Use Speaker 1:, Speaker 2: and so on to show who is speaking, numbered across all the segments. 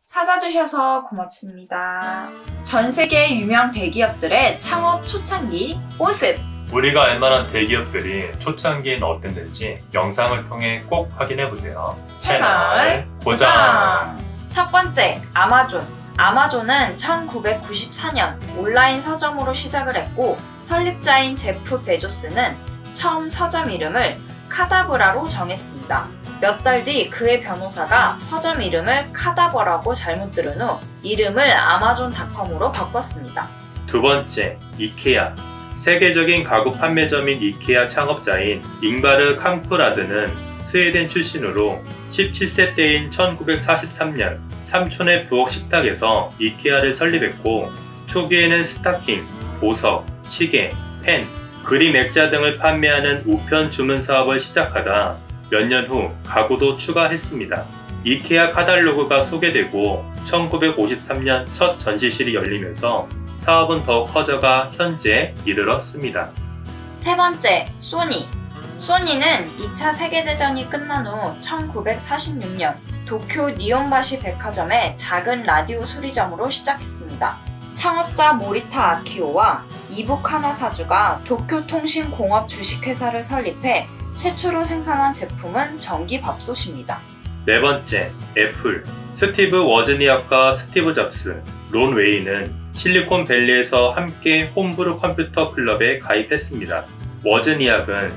Speaker 1: 찾아주셔서 고맙습니다. 전 세계 유명 대기업들의 창업 초창기 모습!
Speaker 2: 우리가 알만한 대기업들이 초창기엔 어땠는지 영상을 통해 꼭 확인해보세요.
Speaker 1: 채널 고정! 첫 번째, 아마존. 아마존은 1994년 온라인 서점으로 시작을 했고 설립자인 제프 베조스는 처음 서점 이름을 카다브라로 정했습니다. 몇 달 뒤 그의 변호사가 서점 이름을 카다버라고 잘못 들은 후 이름을 아마존닷컴으로 바꿨습니다.
Speaker 2: 두 번째, 이케아. 세계적인 가구 판매점인 이케아 창업자인 잉바르 캄프라드는 스웨덴 출신으로 17세 때인 1943년 삼촌의 부엌 식탁에서 이케아를 설립했고 초기에는 스타킹, 보석, 시계, 펜, 그림 액자 등을 판매하는 우편 주문 사업을 시작하다 몇 년 후 가구도 추가했습니다. 이케아 카탈로그가 소개되고 1953년 첫 전시실이 열리면서 사업은 더욱 커져가 현재에 이르렀습니다.
Speaker 1: 세 번째, 소니. 소니는 2차 세계대전이 끝난 후 1946년 도쿄 니온바시 백화점의 작은 라디오 수리점으로 시작했습니다. 창업자 모리타 아키오와 이부카나 사주가 도쿄통신공업 주식회사를 설립해 최초로 생산한 제품은 전기밥솥입니다.
Speaker 2: 네 번째, 애플. 스티브 워즈니악과 스티브 잡스, 론 웨이는 실리콘밸리에서 함께 홈브루 컴퓨터 클럽에 가입했습니다. 워즈니악은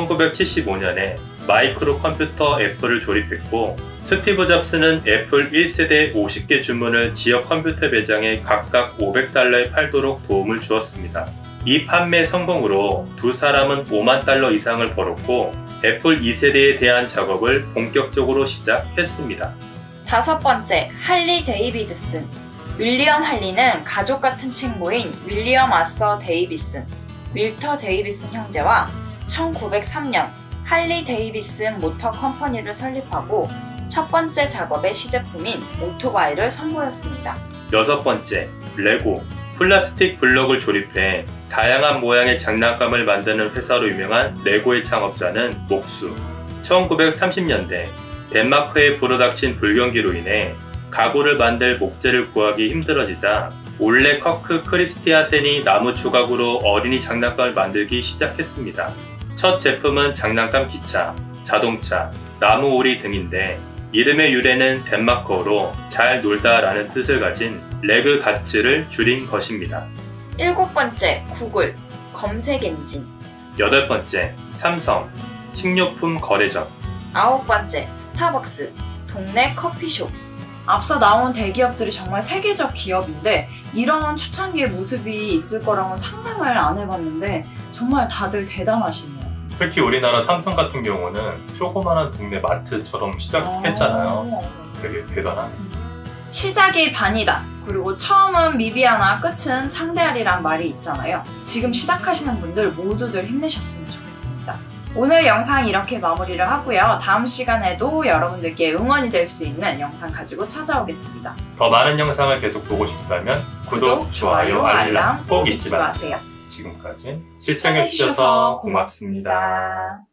Speaker 2: 1975년에 마이크로 컴퓨터 애플을 조립했고 스티브 잡스는 애플 1세대 50개 주문을 지역 컴퓨터 매장에 각각 $500에 팔도록 도움을 주었습니다. 이 판매 성공으로 두 사람은 $50,000 이상을 벌었고 애플 2세대에 대한 작업을 본격적으로 시작했습니다.
Speaker 1: 다섯 번째, 할리 데이비드슨. 윌리엄 할리는 가족 같은 친구인 윌리엄 아서 데이비슨, 윌터 데이비슨 형제와 1903년 할리 데이비슨 모터 컴퍼니를 설립하고 첫 번째 작업의 시제품인 오토바이를 선보였습니다.
Speaker 2: 여섯 번째, 레고. 플라스틱 블럭을 조립해 다양한 모양의 장난감을 만드는 회사로 유명한 레고의 창업자는 목수. 1930년대 덴마크에 불어닥친 불경기로 인해 가구를 만들 목재를 구하기 힘들어지자 올레 커크 크리스티아센이 나무 조각으로 어린이 장난감을 만들기 시작했습니다. 첫 제품은 장난감 기차, 자동차, 나무 오리 등인데 이름의 유래는 덴마크어로 잘 놀다 라는 뜻을 가진 레그 가츠를 줄인 것입니다.
Speaker 1: 일곱 번째, 구글. 검색 엔진.
Speaker 2: 여덟 번째, 삼성. 식료품 거래점.
Speaker 1: 아홉 번째, 스타벅스. 동네 커피숍. 앞서 나온 대기업들이 정말 세계적 기업인데 이런 초창기의 모습이 있을 거라고는 상상을 안 해봤는데 정말 다들 대단하시네요.
Speaker 2: 특히 우리나라 삼성 같은 경우는 조그마한 동네 마트처럼 시작했잖아요. 되게 대단하네.
Speaker 1: 시작이 반이다. 그리고 처음은 미비하나 끝은 창대하리란 말이 있잖아요. 지금 시작하시는 분들 모두들 힘내셨으면 좋겠습니다. 오늘 영상 이렇게 마무리를 하고요. 다음 시간에도 여러분들께 응원이 될 수 있는 영상 가지고 찾아오겠습니다.
Speaker 2: 더 많은 영상을 계속 보고 싶다면 구독, 좋아요, 알람 꼭 잊지 마세요. 지금까지 시청해주셔서 고맙습니다.